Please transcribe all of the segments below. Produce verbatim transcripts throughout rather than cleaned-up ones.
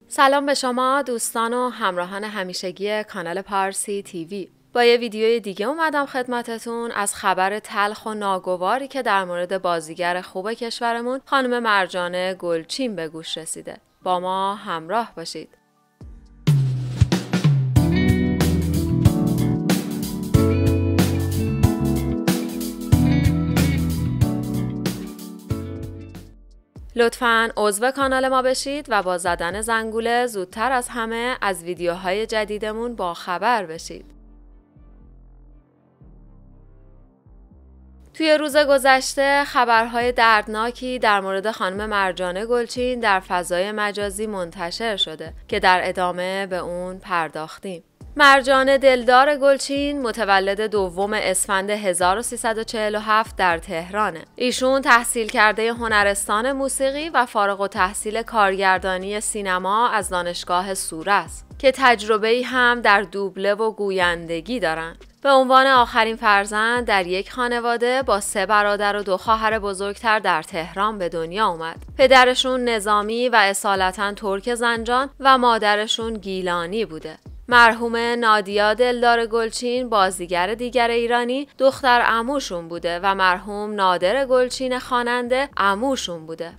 سلام به شما دوستان و همراهان همیشگی کانال پارسی تیوی. با یه ویدیوی دیگه اومدم خدمتتون از خبر تلخ و ناگواری که در مورد بازیگر خوب کشورمون خانم مرجانه گلچین به گوش رسیده. با ما همراه باشید. لطفاً عضو کانال ما بشید و با زدن زنگوله زودتر از همه از ویدیوهای جدیدمون با خبر بشید. توی روز گذشته خبرهای دردناکی در مورد خانم مرجانه گلچین در فضای مجازی منتشر شده که در ادامه به اون پرداختیم. مرجانه دلدار گلچین متولد دوم اسفند هزار و سیصد و چهل و هفت در تهرانه. ایشون تحصیل کرده هنرستان موسیقی و فارغ التحصیل کارگردانی سینما از دانشگاه سوره است که تجربه‌ای هم در دوبله و گویندگی دارن. به عنوان آخرین فرزند در یک خانواده با سه برادر و دو خواهر بزرگتر در تهران به دنیا اومد. پدرشون نظامی و اصالتاً ترک زنجان و مادرشون گیلانی بوده. مرحوم نادیا دلدار گلچین بازیگر دیگر ایرانی دختر عموشون بوده و مرحوم نادر گلچین خواننده عموشون بوده.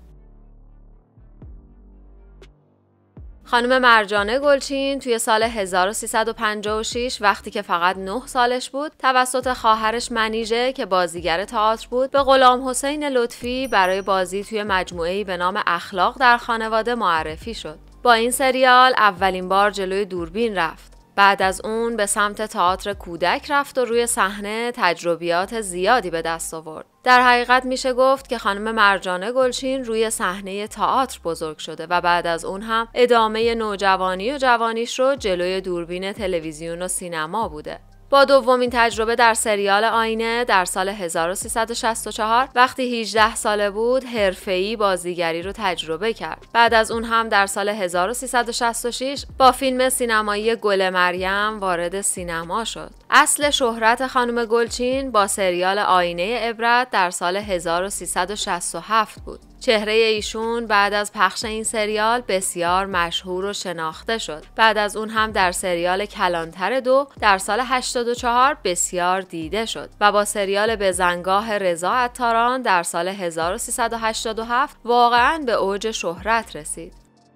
خانم مرجانه گلچین توی سال هزار و سیصد و پنجاه و شش وقتی که فقط نه سالش بود توسط خواهرش منیژه که بازیگر تئاتر بود به غلام حسین لطفی برای بازی توی مجموعه‌ای به نام اخلاق در خانواده معرفی شد. با این سریال اولین بار جلوی دوربین رفت. بعد از اون به سمت تئاتر کودک رفت و روی صحنه تجربیات زیادی به دست آورد. در حقیقت میشه گفت که خانم مرجانه گلچین روی صحنه تئاتر بزرگ شده و بعد از اون هم ادامه نوجوانی و جوانیش رو جلوی دوربین تلویزیون و سینما بوده. با دومین تجربه در سریال آینه در سال هزار و سیصد و شصت و چهار وقتی هجده ساله بود حرفه‌ای بازیگری رو تجربه کرد. بعد از اون هم در سال هزار و سیصد و شصت و شش با فیلم سینمایی گل مریم وارد سینما شد. اصل شهرت خانم گلچین با سریال آینه عبرت در سال هزار و سیصد و شصت و هفت بود. چهره ایشون بعد از پخش این سریال بسیار مشهور و شناخته شد. بعد از اون هم در سریال کلانتر دو در سال هشتاد و چهار بسیار دیده شد و با سریال بزنگاه رضا عطاران در سال هزار و سیصد و هشتاد و هفت واقعاً به اوج شهرت رسید.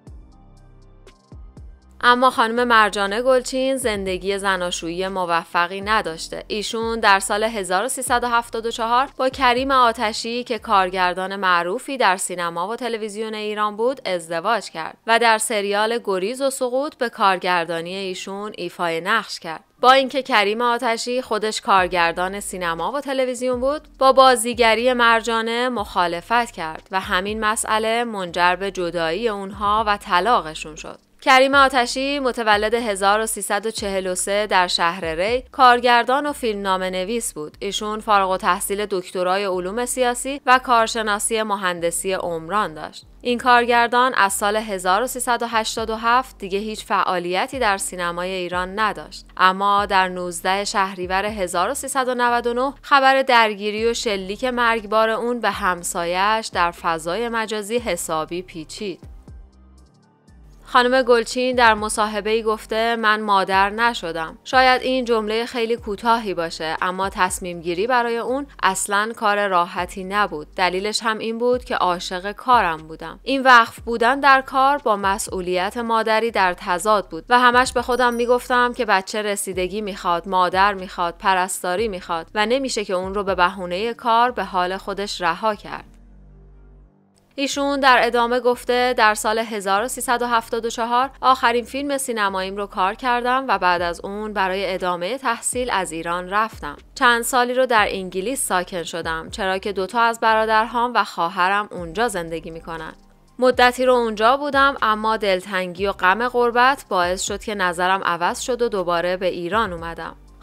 اما خانم مرجانه گلچین زندگی زناشویی موفقی نداشته. ایشون در سال هزار و سیصد و هفتاد و چهار با کریم آتشی که کارگردان معروفی در سینما و تلویزیون ایران بود ازدواج کرد و در سریال گریز و سقوط به کارگردانی ایشون ایفای نقش کرد. با اینکه کریم آتشی خودش کارگردان سینما و تلویزیون بود، با بازیگری مرجانه مخالفت کرد و همین مسئله منجر به جدایی اونها و طلاقشون شد. کریم آتشی متولد هزار و سیصد و چهل و سه در شهر ری کارگردان و فیلمنامه نویس بود. ایشون فارغ التحصیل دکترای علوم سیاسی و کارشناسی مهندسی عمران داشت. این کارگردان از سال هزار و سیصد و هشتاد و هفت دیگه هیچ فعالیتی در سینمای ایران نداشت. اما در نوزده شهریور هزار و سیصد و نود و نه خبر درگیری و شلیک مرگبار اون به همسایه‌اش در فضای مجازی حسابی پیچید. خانم گلچین در مصاحبه‌ای گفته من مادر نشدم. شاید این جمله خیلی کوتاهی باشه اما تصمیم گیری برای اون اصلاً کار راحتی نبود. دلیلش هم این بود که عاشق کارم بودم. این وقف بودن در کار با مسئولیت مادری در تضاد بود و همش به خودم میگفتم که بچه رسیدگی میخواد، مادر میخواد، پرستاری میخواد و نمیشه که اون رو به بهونه کار به حال خودش رها کرد. ایشون در ادامه گفته در سال هزار و سیصد و هفتاد و چهار آخرین فیلم سینماییم رو کار کردم و بعد از اون برای ادامه تحصیل از ایران رفتم. چند سالی رو در انگلیس ساکن شدم چرا که دوتا از برادرهام و خواهرم اونجا زندگی میکنن. مدتی رو اونجا بودم اما دلتنگی و غم غربت باعث شد که نظرم عوض شد و دوباره به ایران اومدم.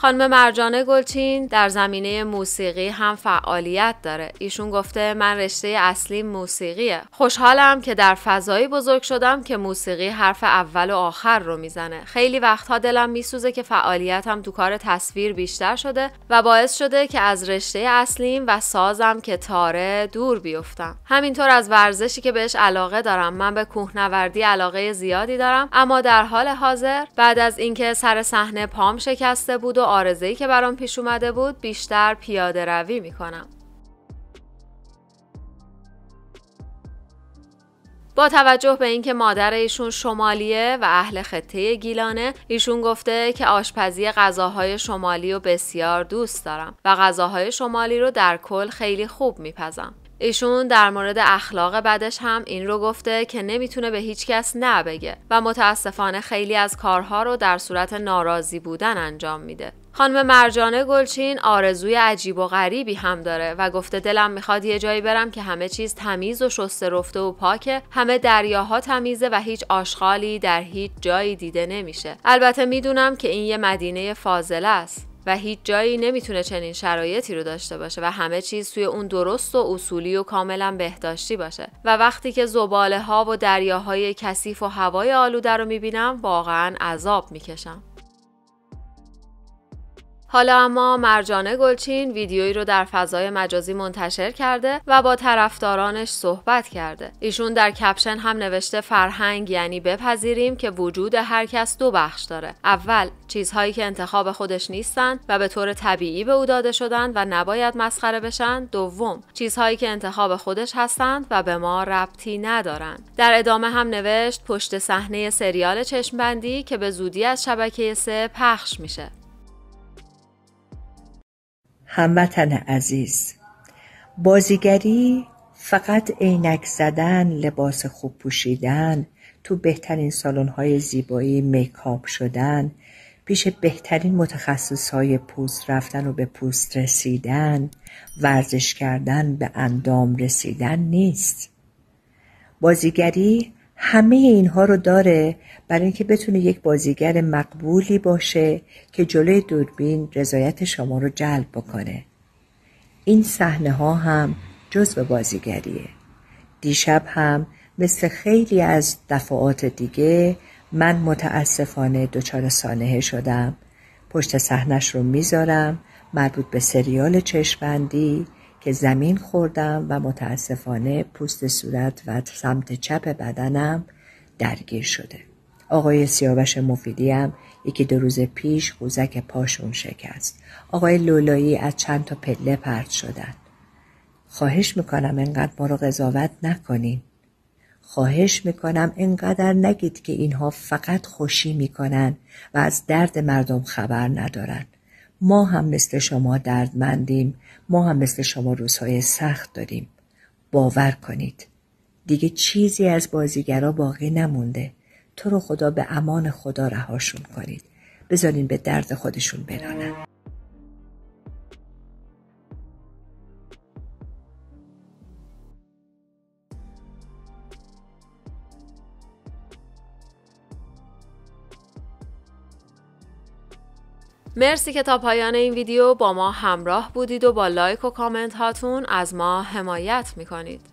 خانم مرجانه گلچین در زمینه موسیقی هم فعالیت داره. ایشون گفته من رشته اصلی موسیقیه. خوشحالم که در فضایی بزرگ شدم که موسیقی حرف اول و آخر رو میزنه. خیلی وقتها دلم میسوزه که فعالیتم تو کار تصویر بیشتر شده و باعث شده که از رشته اصلیم و سازم که تاره دور بیفتم. همینطور از ورزشی که بهش علاقه دارم. من به کوهنوردی علاقه زیادی دارم، اما در حال حاضر بعد از اینکه سر صحنه پام شکسته بود و عارضه‌ای که برام پیش اومده بود، بیشتر پیاده روی میکنم. با توجه به اینکه مادر ایشون شمالیه و اهل خطه گیلانه، ایشون گفته که آشپزی غذاهای شمالی رو بسیار دوست دارم و غذاهای شمالی رو در کل خیلی خوب میپزم. ایشون در مورد اخلاق بدش هم این رو گفته که نمیتونه به هیچ کس نه بگه و متاسفانه خیلی از کارها رو در صورت ناراضی بودن انجام میده. خانم مرجانه گلچین آرزوی عجیب و غریبی هم داره و گفته دلم میخواد یه جایی برم که همه چیز تمیز و شسته رفته و پاکه، همه دریاها تمیزه و هیچ آشغالی در هیچ جایی دیده نمیشه. البته میدونم که این یه مدینه فاضله است و هیچ جایی نمیتونه چنین شرایطی رو داشته باشه و همه چیز توی اون درست و اصولی و کاملا بهداشتی باشه و وقتی که زباله ها و دریاهای کثیف و هوای آلوده رو میبینم واقعا عذاب میکشم. حالا اما مرجانه گلچین ویدیویی رو در فضای مجازی منتشر کرده و با طرفدارانش صحبت کرده. ایشون در کپشن هم نوشته فرهنگ یعنی بپذیریم که وجود هر کس دو بخش داره. اول، چیزهایی که انتخاب خودش نیستن و به طور طبیعی به او داده شدن و نباید مسخره بشن. دوم، چیزهایی که انتخاب خودش هستند و به ما ربطی ندارن. در ادامه هم نوشت پشت صحنه سریال چشمبندی که به زودی از شبکه سه پخش میشه. هموطن عزیز، بازیگری فقط عینک زدن، لباس خوب پوشیدن، تو بهترین سالن‌های زیبایی میکاپ شدن، پیش بهترین متخصص‌های پوست رفتن و به پوست رسیدن، ورزش کردن، به اندام رسیدن نیست. بازیگری همه اینها رو داره برای اینکه بتونه یک بازیگر مقبولی باشه که جلوی دوربین رضایت شما رو جلب بکنه. این صحنه ها هم جزو بازیگریه. دیشب هم مثل خیلی از دفعات دیگه من متاسفانه دچار سانحه شدم. پشت صحنش رو میذارم، مربوط به سریال چشمبندی که زمین خوردم و متاسفانه پوست صورت و سمت چپ بدنم درگیر شده. آقای سیاوش مفیدی هم یکی دو روز پیش قوزک پاشون شکست. آقای لولایی از چند تا پله پرت شدن. خواهش میکنم انقدر ما رو قضاوت نکنین. خواهش میکنم انقدر نگید که اینها فقط خوشی میکنن و از درد مردم خبر ندارن. ما هم مثل شما دردمندیم، ما هم مثل شما روزهای سخت داریم. باور کنید دیگه چیزی از بازیگرا باقی نمونده. تو رو خدا به امان خدا رهاشون کنید، بذارین به درد خودشون برانن. مرسی که تا پایان این ویدیو با ما همراه بودید و با لایک و کامنت هاتون از ما حمایت میکنید.